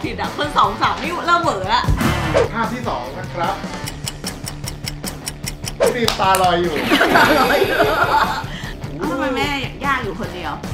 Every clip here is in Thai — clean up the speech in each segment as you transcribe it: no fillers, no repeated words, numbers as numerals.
ผิดอ่ะคน2-3นี่เริ่มเหม่อละภาพที่2นะครับพี่ตาลอยอยู่ทำไมแม่ย่าอยู่คนเดียว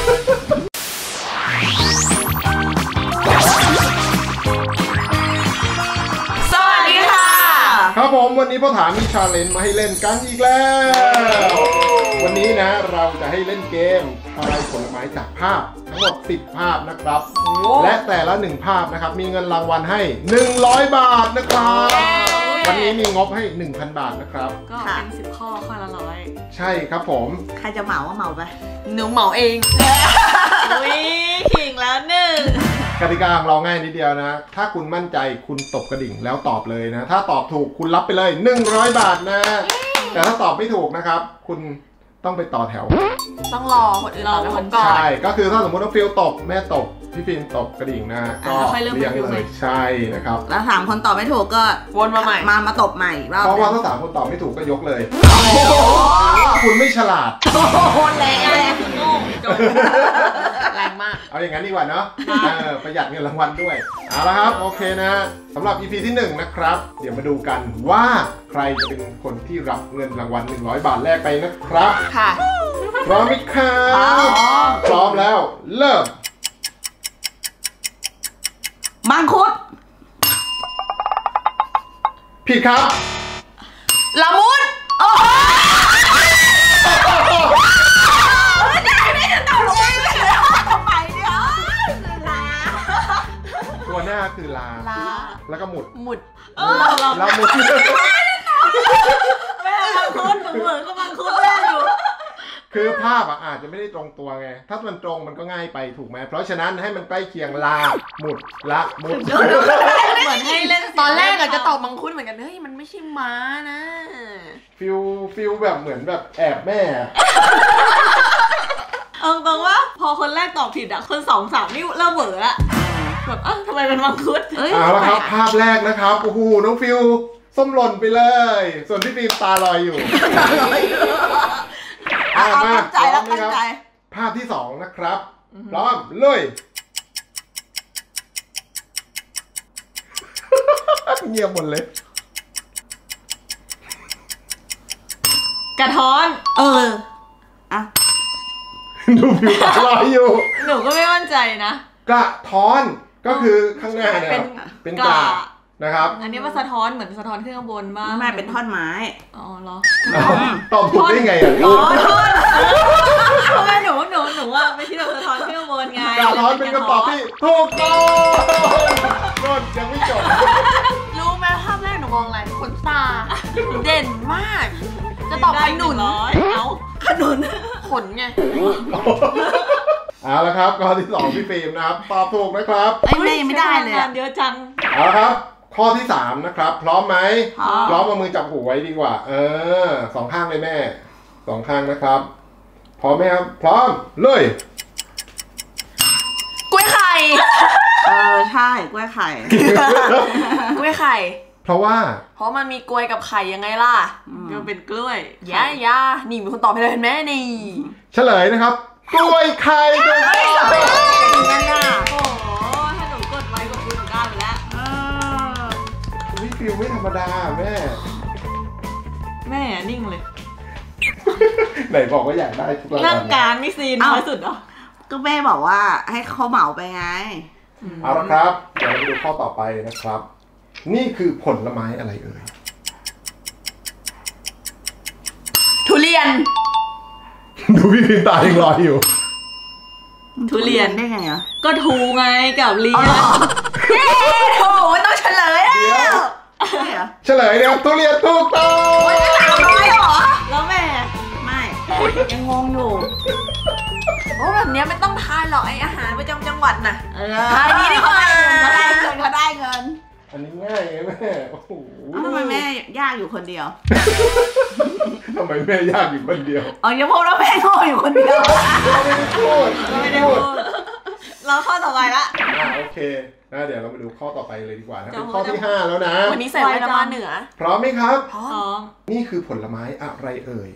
สวัสดีค่ะครับผมวันนี้พ่อถามมีชาเลนจ์มาให้เล่นกันอีกแล้ววันนี้นะเราจะให้เล่นเกมทายผลไม้จากภาพทั้งหมด10ภาพนะครับและแต่ละ1ภาพนะครับมีเงินรางวัลให้100บาทนะครับวันนี้มีงบให้ 1,000 บาทนะครับก็เป็น10ข้อละ100 ใช่ครับผมใครจะเหมาว่าเหมาไปหนูเหมาเองอุ้ยขิงแล้วหนึ่งกติกาของเราง่ายนิดเดียวนะถ้าคุณมั่นใจคุณตบกระดิ่งแล้วตอบเลยนะถ้าตอบถูกคุณรับไปเลย100บาทนะแต่ถ้าตอบไม่ถูกนะครับคุณต้องไปต่อแถวต้องรอคนอื่นตอบคนก่อนใช่ก็คือถ้าสมมติว่าฟิลตบแม่ตบพี่ฟิล์มตบกระดิ่งนะก็เรียงเลยใช่นะครับแล้ว3คนตอบไม่ถูกก็วนมาใหม่มาตบใหม่เพราะว่าถ้า3คนตอบไม่ถูกก็ยกเลยคุณไม่ฉลาดแรงคุณโง่แรงมากเอาอย่างนั้นดีกว่าเนาะประหยัดเงินรางวัลด้วยเอาละครับโอเคนะสำหรับ EP ที่1นะครับเดี๋ยวมาดูกันว่าใครจะเป็นคนที่รับเงินรางวัล100บาทแรกไปนะครับค่ะพร้อมไหมครับพร้อมแล้วเริ่มมังคุดผิดครับละมุดโอ้ไม่ได้ไม่จะตอบลงไปทำไมเนี่ยลาตัวหน้าคือลาแล้วก็หมุดละมุดแม่มังคุดเหมือนก็มังคุดแม่อยู่คือภาพอาจจะไม่ได้ตรงตัวไงถ้ามันตรงมันก็ง่ายไปถูกไหมเพราะฉะนั้นให้มันใกล้เคียงลาหมุดละมุดเหมือนให้เล่นตอนแรกอาจจะตอบมังคุดเหมือนกันเฮ้ยมันไม่ใช่ม้านะฟิลแบบเหมือนแบบแอบแม่เอาตรงว่าพอคนแรกตอบผิดอ่ะคน2-3นี่เริ่มเหม่อละแบบทำไมเป็นมังคุดเอาละครับภาพแรกนะครับโอ้โหน้องฟิลส้มหล่นไปเลยส่วนพี่ฟิล์มตาลอยอยู่ตั้งใจแล้วตั้งใจภาพที่2นะครับพร้อมเลยเงียบหมดเลยกระท้อนอะดูผิวตาลอยอยู่หนูก็ไม่มั่นใจนะกระท้อนก็คือข้างหน้าเนี่ยเป็นกระนะครับอันนี้ว่าสะท้อนเหมือนสะท้อนขึ้นข้างบนมากแม่เป็นท่อนไม้อ๋อเหรอตอบถูกได้ไงอ่ะอ๋อท่อนทำไมหนูว่าไม่คิดว่าสะท้อนขึ้นข้างบนไงกระท้อนเป็นคำตอบที่ถูกต้องโน่นยังไม่จบรู้ไหมภาพแรกหนูมองอะไรขนตาเด่นมากจะตอบขนุนเอาขนุนขนไงเอาละครับข้อที่2พี่ฟิล์มนะครับตอบถูกนะครับไม่ได้เลยเยอะจังเอาละครับข้อที่3นะครับพร้อมไหมพร้อมเอามือจับหูไว้ดีกว่า2ข้างเลยแม่2ข้างนะครับพร้อมไหมครับพร้อมเลยกล้วยไข่ใช่กล้วยไข่กล้วยไข่เพราะมันมีกล้วยกับไข่ยังไงล่ะมันเป็นกล้วยย่านี่มีคนตอบไปเลยเห็นไหมนี่เฉลยนะครับกล้วยไข่ถูกต้องงั้นน่ะโอ้ถ้าหนูกดไว้กดดูหนูได้ไปแล้วพี่ฟิวไม่ธรรมดาแม่นิ่งเลยไหนบอกว่าอยากได้ทุกรางวัลเรื่องการไม่ซีนน้อยสุดเหรอก็แม่บอกว่าให้เขาเหมาไปไงเอาละครับเดี๋ยวเราดูข้อต่อไปนะครับนี่คือผลไม้อะไรเอ่ยทุเรียนดูพี่พิมตายังรออยู่ทุเรียนได้ไงอ่ะก็ทูไงกับเรียนโถ่ต้องเฉลยแล้วเฉลยเดี๋ยวทุเรียนถูกต้อง 300เหรอแล้วแม่ไม่ยังงงอยู่โอ้แบบนี้ไม่ต้องทายหรอกไออาหารประจำจังหวัดน่ะทายนี้ดีกว่าเขาได้เงินอันนี้ง่ายไงแม่โอ้โหทำไมแม่ยากอยู่คนเดียวทำไมแม่ยากอยู่คนเดียวอย่าพูดว่าแม่โง่อยู่คนเดียวไม่ได้พูดเราข้อต่อไปละโอเคนะเดี๋ยวเราไปดูข้อต่อไปเลยดีกว่านะเป็นข้อที่5แล้วนะวันนี้ใส่ไว้น้ำมันเหนือพร้อมไหมครับพร้อมนี่คือผลไม้อะไรเอ่ย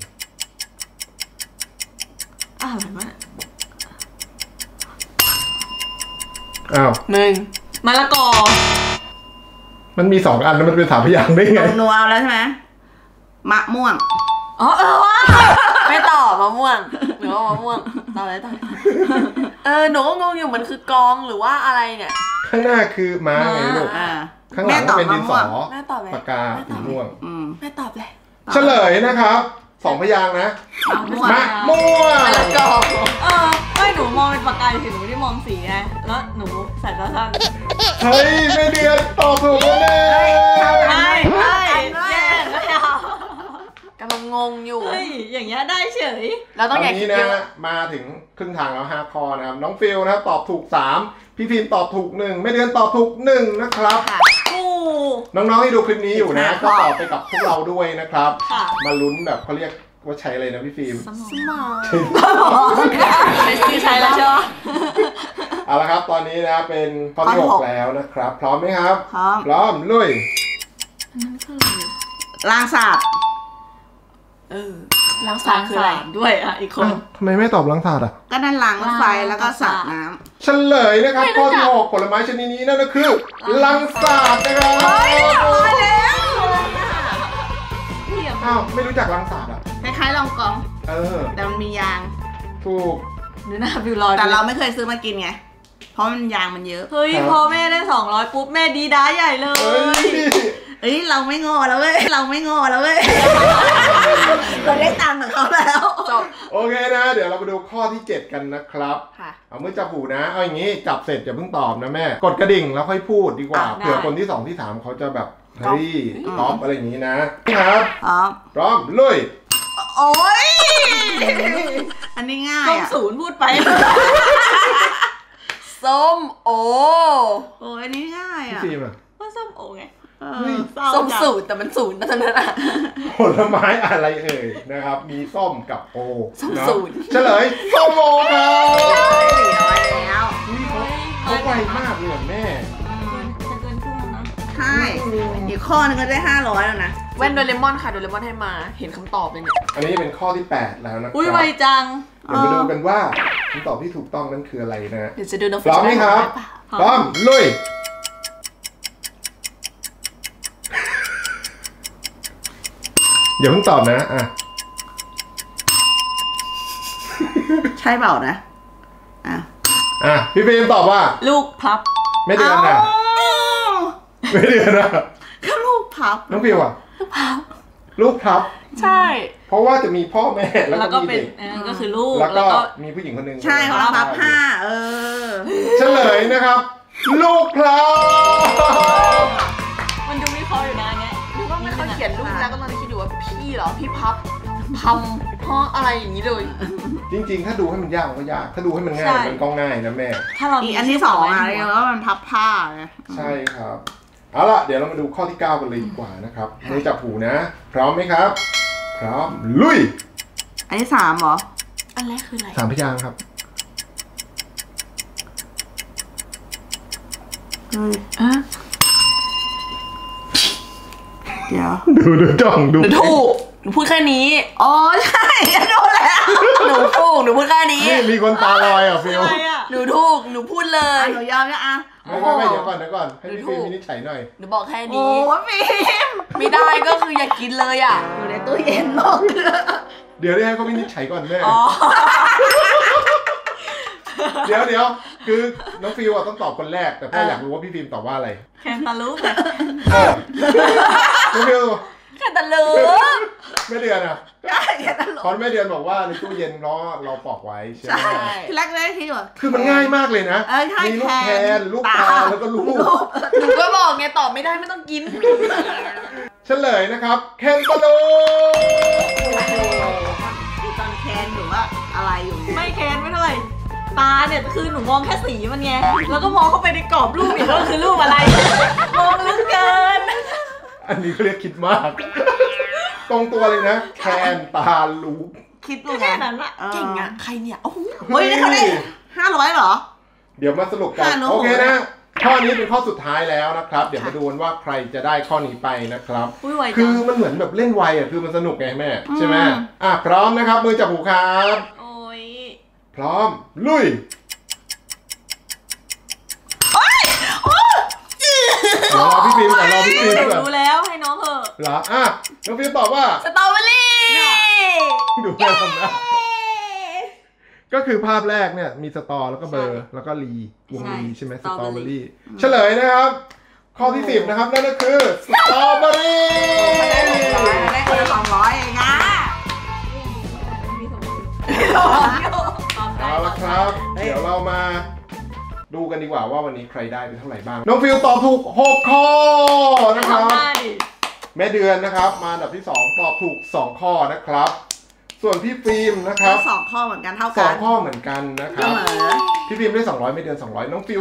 อะไรวะอ้าว 1 มะละกอมันมี2 อันแล้วมันเป็น3 พยางค์ได้ไงหนูเอาแล้วใช่ไหมมะม่วงอ๋อว่าไม่ตอบมะม่วงหนูว่ามะม่วงตอบเลยตอบหนูก็งงอยู่มันคือกองหรือว่าอะไรเนี่ยข้างหน้าคือม้าไงลูกข้างหลังเป็นดินสอแม่ตอบเลยปากกาสีม่วงแม่ตอบเลยเฉลยนะครับ2 พยางค์นะมะม่วงมะม่วงมะละกอไม่หนูมองเป็นปากกาสิหนูไม่ได้มองสีไงแล้วหนูใส่ตาสั้นเฮ้ยแม่เดือนตอบถูกแล้วเนี่ยแย่ไม่เอากำลังงงอยู่เฮ้ยอย่างเงี้ยได้เฉยเราตต้อองนอย่านี้คิดนะเยอะมาถึงครึ่งทางแล้ว5 ข้อนะครับน้องฟิลนะครับตอบถูก3พี่พิมพ์ตอบถูก1แม่เดือนตอบถูก1นะครับกูน้องๆที่ดูคลิปนี้อยู่นะก็ตอบไปกับพวกเราด้วยนะครับค่ะมาลุ้นแบบเขาเรียกว่าใช้อะไรนะพี่ฟิล์มสมองไม่ซื้อใช้แล้วใช่ไหมเอาละครับตอนนี้นะเป็นข้อที่ข้อที่ 6 แล้วนะครับ พร้อมไหมครับพร้อมพร้อมลุยล้างสาบล้างสารคืออะไรด้วยอ่ะอีกคนทำไมไม่ตอบล้างถาดอ่ะก็นั่นล้างรถไฟแล้วก็สาดน้ำเฉลยนะครับข้อที่ 6 ผลไม้ชนิดนี้นั่นก็คือลังสาดนะครับแล้วอ้าวไม่รู้จักลังสาดอ่ะคล้ายๆลองกอง แต่มันมียางถูกดูหน้าบิวลอยแต่เราไม่เคยซื้อมากินไง เพราะมันยางมันเยอะเฮ้ยครับพอแม่ได้200ปุ๊บแม่ดีด้าใหญ่เลเอ้ยเอ้ยเราไม่งอแล้วเว้ย เราไม่งอแล้วเว้ย เราได้ตังค์กับเขาแล้วจบโอเคนะ เดี๋ยวเรามาดูข้อที่ 7 กันนะครับค่ะเอามือจับหูนะ เอาอย่างนี้จับเสร็จอย่าเพิ่งตอบนะแม่ กดกระดิ่งแล้วค่อยพูดดีกว่าอ่ะได้เผื่อคนที่ 2 ที่ 3เขาจะแบบเฮ้ยตอบอะไรอย่างนี้นะครับครับพร้อมลุยโอ้ย อันนี้ง่ายส้มอ่ะศูนย์พูดไปส้มโอโอ้ยอันนี้ง่ายพี่อ่ะฟิล์มอะว่าส้มโอไงเอเฮ้อยเศร้าส้มจังสูตรแต่มันศูนย์นะตอนนั้นอะผลไม้อะไรเอ่ยนะครับ มีส้มกับโอส้มเนอะสูตรเฉลยส้มโอครับ 400แล้วนี่เขาไวมากเลยอะแม่จะเกินครึ่งแล้วนะใช่อีกข้อนึงก็ได้500แล้วนะแว่นโดเรมอนค่ะโดเรมอนให้มาเห็นคำตอบเลยเนี่ยอันนี้เป็นข้อที่ 8 แล้วนะครับอุ้ยไวจังเดี๋ยวมาดูกันว่าคำตอบที่ถูกต้องนั้นคืออะไรนะเดี๋ยวจะดูน้องพร้อมไหมครับ พร้อมลุย อย่าเพิ่งตอบนะอ่ะใช่เปล่านะอ่ะอ่ะพี่ฟิล์มตอบว่าลูกพลับไม่เดือนนะเอ้าไม่เดือนนะก็ลูกพับน้องฟิวอ่ะลูกพับใช่เพราะว่าจะมีพ่อแม่แล้วแล้วก็ก็มีเป็นเด็กก็คือลูกแล้วแล้วก็ก็มีผู้หญิงคนหนึ่งใช่เขาพับ5 เฉลยนะครับ ลูกพลับมันดูวิเคราะห์อยู่นะเนี่ยดูว่าไม่เขาเขียนรูปแล้วก็ตอนนี้คิดอยู่ว่าพี่เหรอพี่พับพัมเพราะอะไรอย่างนี้เลยจริงๆ ถ้าดูให้มันยากมันก็ยาก ถ้าดูให้มันง่ายมันก็ง่ายนะแม่ถ้าเราอีกอันที่2อ่ะเรียกว่ามันพับผ้าไงใช่ครับ เอาล่ะ เดี๋ยวเรามาดูข้อที่ 9 กันเลยดีกว่านะครับมือจับหูนะ พร้อมไหมครับ พร้อม ลุยอันที่3เหรออันแรกคืออะไร 3 พยางค์ครับเดี๋ยวดูจ้องดูหนูถูกหนูพูดแค่นี้อ๋อใช่โดนแล้วหนูถูกหนูพูดแค่นี้นี่มีคนตาลอยอ่ะฟิลอะไรอ่ะหนูถูกหนูพูดเลยหนูยอมนะอ่ะไม่เดี๋ยวก่อนให้พี่ฟิล์มวินิจฉัยหน่อยหนูบอกแค่โอ้นี้ฟิล์มไม่ได้ก็คืออย่ากินเลยอ่ะอยู่ในตู้เย็นหรอกเดี๋ยวให้เขาวินิจฉัยก่อนแม่อ๋อเดี๋ยวคือน้องฟิลอ่ะต้องตอบคนแรก แต่พ่ออยากรู้ว่าพี่ฟิล์มตอบว่าอะไรแคนตาลูปเลยน้องฟิลแค่ตะลือแม่เดือนอ่ะได้แค่นั้นหรอเพราะแม่เดือนบอกว่าในตู้เย็นเราปอกไว้ใช่ไหมใช่ที่แรกได้คิดว่าคือมันง่ายมากเลยนะใช่มีลูกแทนลูกตาแล้วก็ลูกหนูก็บอกไงตอบไม่ได้ไม่ต้องกินเฉลยนะครับแคนตาลูตอนแคนหรือว่าอะไรอยู่ไม่แคนไม่เท่าไหร่ตาเนี่ยคือหนูมองแค่สีมันไงแล้วก็มองเข้าไปในกรอบรูปอีกว่าคือรูปอะไร มองลึกเกินอันนี้เขาเรียกคิดมาก ตรงตัวเลยนะแคนตาลูคิดดูแค่ไงนั้นอะเก่งอ่ะใครเนี่ยโอ้โหเฮ้ยนี่เขาได้500เหรอเดี๋ยวมาสรุปกัน 500 โอเคนะข้อนี้เป็นข้อสุดท้ายแล้วนะครับ เดี๋ยวมาดูกันว่าใครจะได้ข้อนี้ไปนะครับอุ้ยไวคืจัอง มันเหมือนแบบเล่นไวอ่ะคือมันสนุกไงแม่ใช่ไหมพร้อมนะครับมือจับหูครับโอ้ยพร้อมลุยเหรออ่ะน้องฟิวตอบว่าสตรอเบอรี่ดูแม่ทำหน้าก็คือภาพแรกเนี่ยมีสตอแล้วก็เบอร์แล้วก็ลีวงลีใช่ไหมสตรอเบอรี่เฉลยนะครับข้อที่10นะครับนั่นก็คือสตรอเบอรี่ได้คนละ200เองนะเอาละครับเดี๋ยวเรามาดูกันดีกว่าว่าวันนี้ใครได้ไปเท่าไหร่บ้างน้องฟิวตอบถูก6ข้อนะครับแม่เดือนนะครับมาอันดับที่2ตอบถูก2ข้อนะครับส่วนพี่ฟิล์มนะครับ 2 ข้อเหมือนกันเท่ากัน 2ข้อเหมือนกันนะครับเสมอพี่ฟิล์มได้200ไม่เดือน200น้องฟิว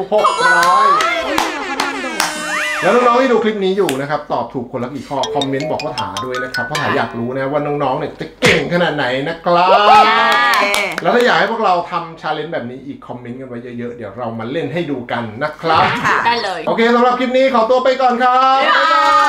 600แล้วน้องๆที่ดูคลิปนี้อยู่นะครับตอบถูกคนละกี่ข้อคอมเมนต์บอกพ่อถาด้วยนะครับพ่อถาอยากรู้นะว่าน้องๆเนี่ยจะเก่งขนาดไหนนะครับแล้วถ้าอยากให้พวกเราทำชาเลนจ์แบบนี้อีกคอมเมนต์กันไว้เยอะๆเดี๋ยวเรามาเล่นให้ดูกันนะครับได้เลยโอเคสำหรับคลิปนี้ขอตัวไปก่อนครับบ๊ายบาย